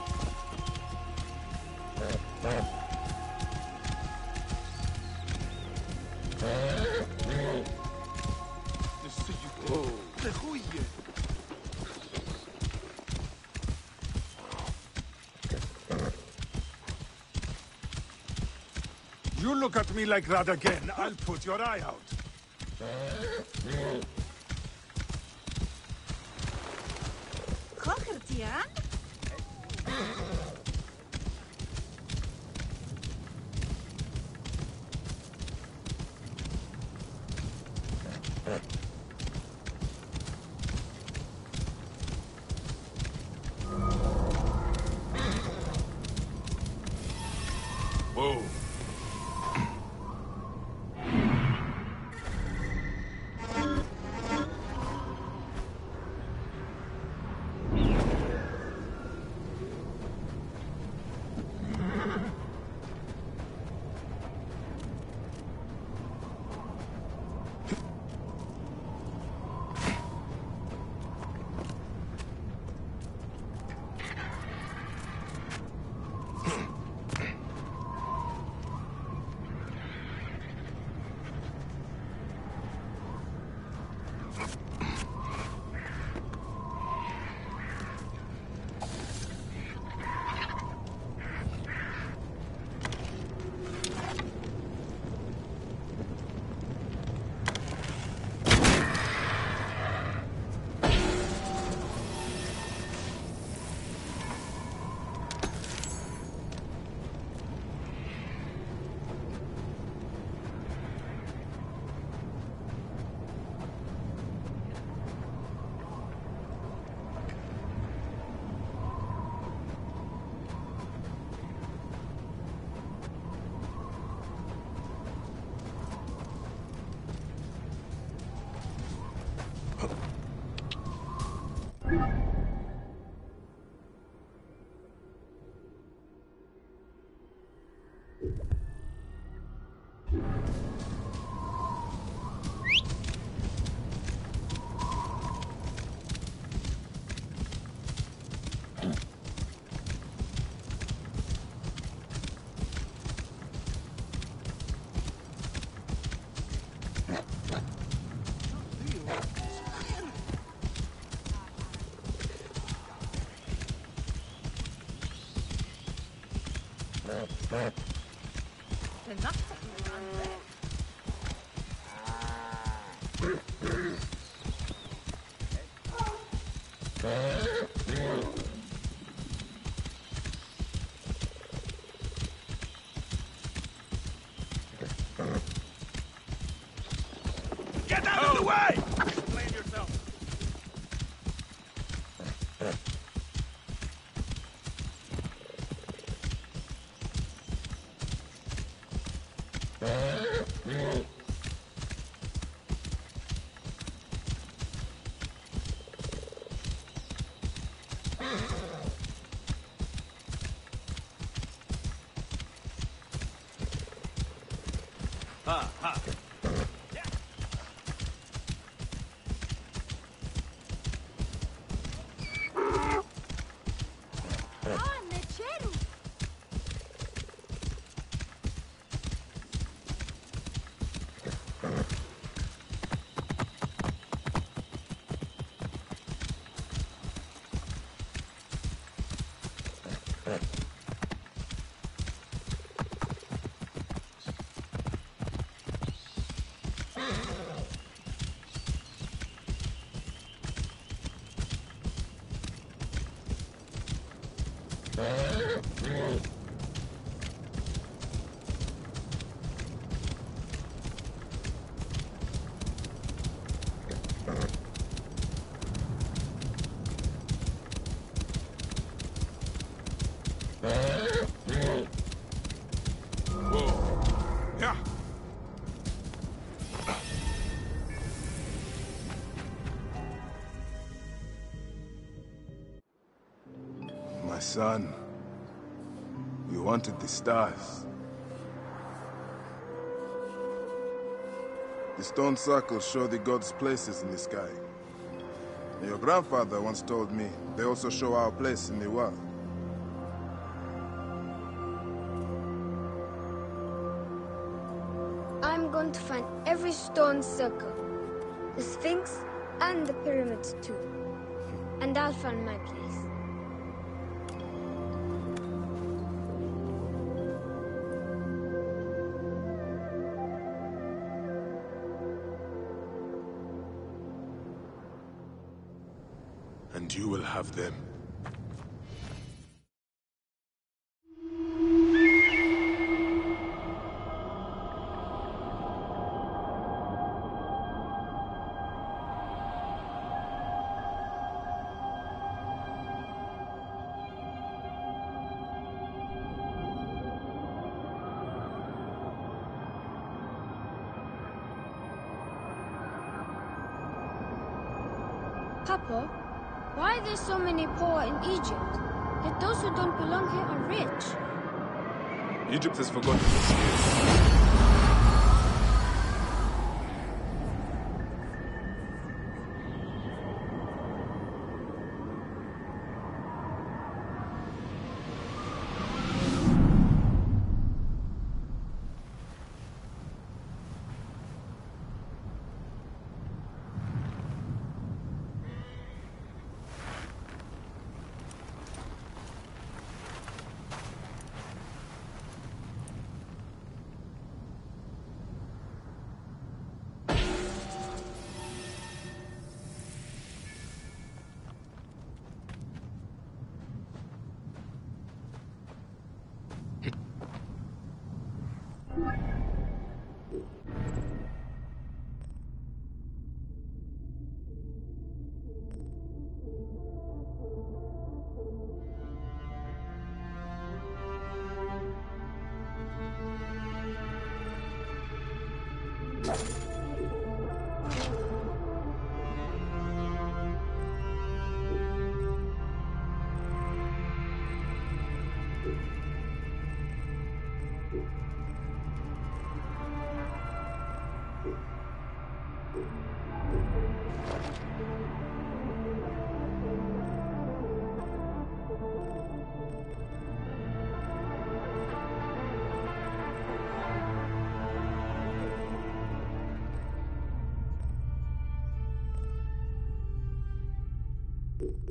You look at me like that again, I'll put your eye out. Kochertian? Whoa. Get out of the way! Explain yourself. Ha ha. Ah, lechero! My son, you wanted the stars. The stone circles show the gods' places in the sky. Your grandfather once told me they also show our place in the world. I'm going to find every stone circle, the Sphinx, and the pyramids too. And I'll find my place. And you will have them. Papa, why are there so many poor in Egypt? Yet those who don't belong here are rich. Egypt has forgotten its years. Thank you.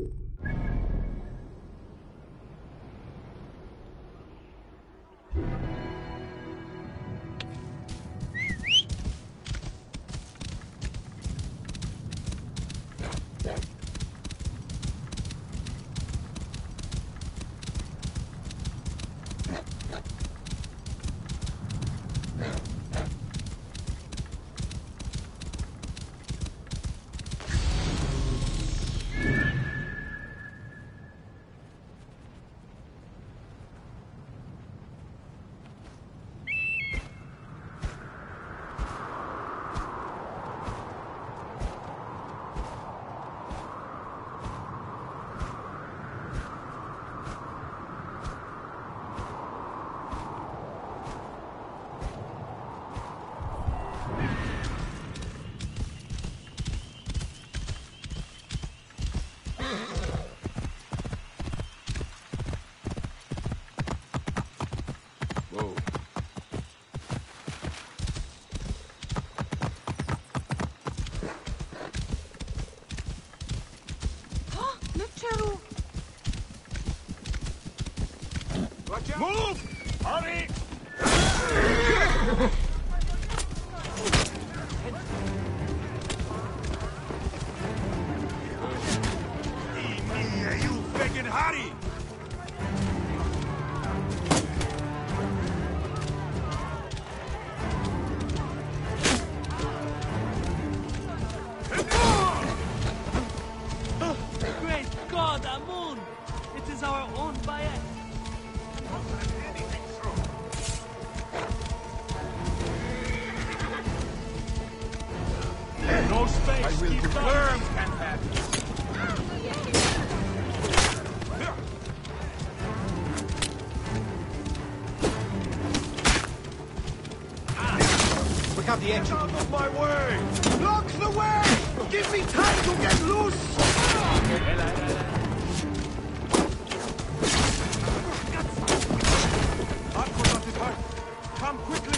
Cheru! Move! Hurry! You fucking hurry! Great God, Amun! It is our own Bayek. No space. I will Keep confirm, going. Canpat. Look out the edge. Out of my way! Block the way! Give me time to get loose! Hardcore not this hard. Come quickly!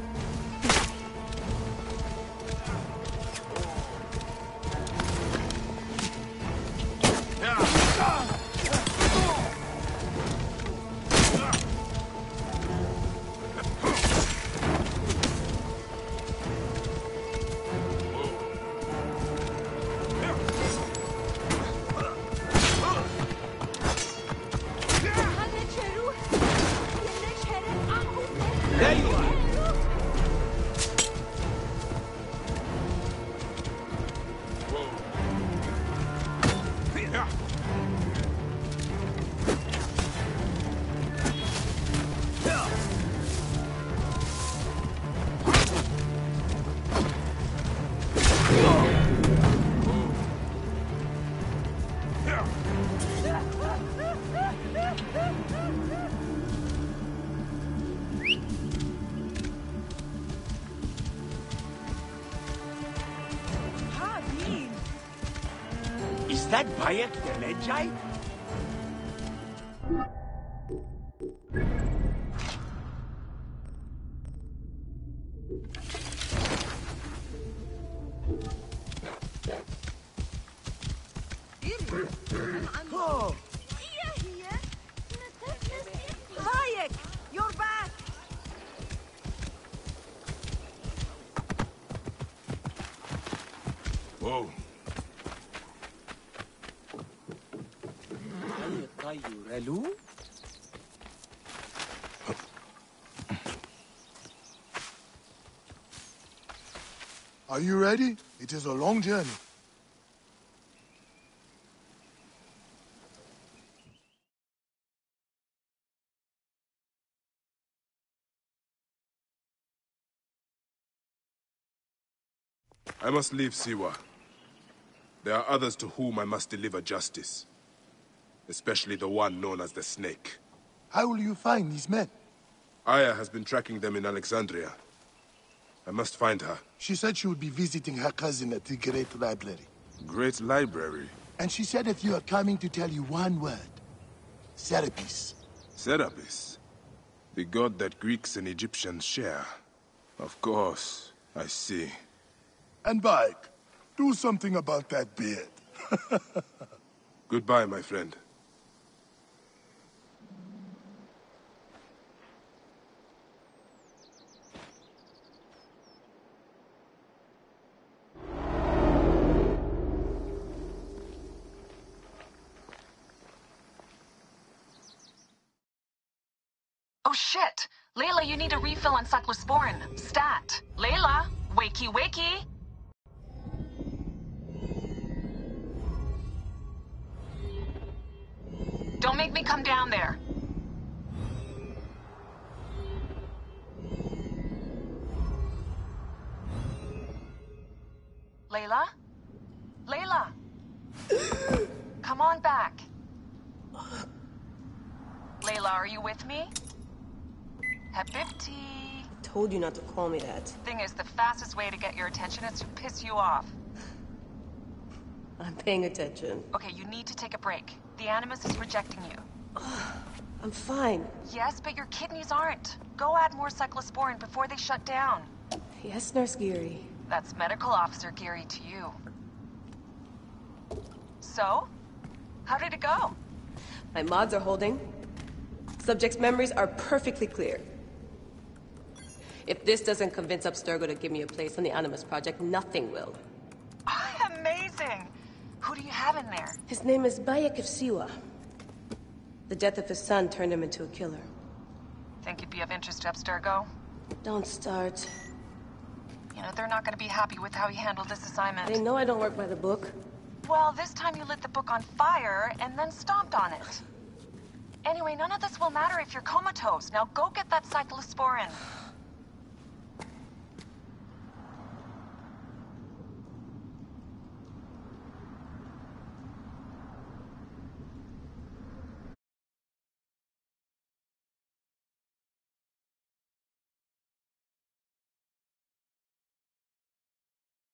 There you are. Is that Bayek the Medjay? Oh! Bayek! You're back! Whoa. Are you ready? It is a long journey. I must leave Siwa. There are others to whom I must deliver justice. Especially the one known as the Snake. How will you find these men? Aya has been tracking them in Alexandria. I must find her. She said she would be visiting her cousin at the Great Library. Great Library? And she said if you are coming to tell you one word. Serapis. Serapis? The god that Greeks and Egyptians share. Of course, I see. And Bayek, do something about that beard. Goodbye, my friend. Oh shit! Layla, you need a refill on cyclosporin. Stat. Layla, wakey wakey! Don't make me come down there. Layla? Layla! Come on back. Layla, are you with me? Habibti. Told you not to call me that. Thing is, the fastest way to get your attention is to piss you off. I'm paying attention. Okay, you need to take a break. The Animus is rejecting you. I'm fine. Yes, but your kidneys aren't. Go add more cyclosporin before they shut down. Yes, Nurse Geary. That's Medical Officer Geary to you. So? How did it go? My mods are holding. Subject's memories are perfectly clear. If this doesn't convince Abstergo to give me a place on the Animus Project, nothing will. Amazing! Who do you have in there? His name is Bayek of Siwa. The death of his son turned him into a killer. Think you'd be of interest to Abstergo? Don't start. You know, they're not going to be happy with how he handled this assignment. They know I don't work by the book. Well, this time you lit the book on fire and then stomped on it. Anyway, none of this will matter if you're comatose. Now go get that cyclosporin.